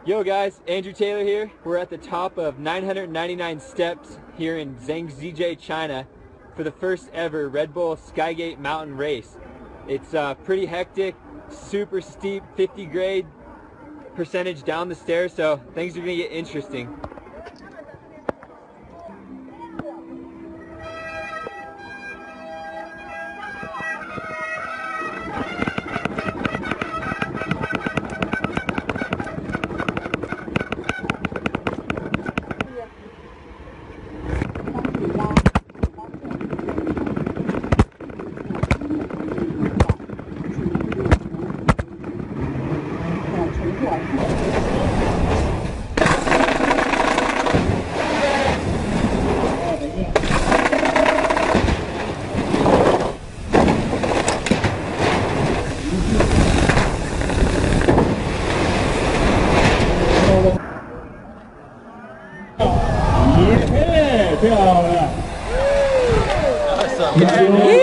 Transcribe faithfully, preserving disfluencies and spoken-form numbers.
Yo guys, Andrew Taylor here. We're at the top of nine hundred ninety-nine steps here in Zhangzhou, China for the first ever Red Bull Skygate Mountain Race. It's uh, pretty hectic, super steep, fifty grade percentage down the stairs, so things are going to get interesting. Yeah.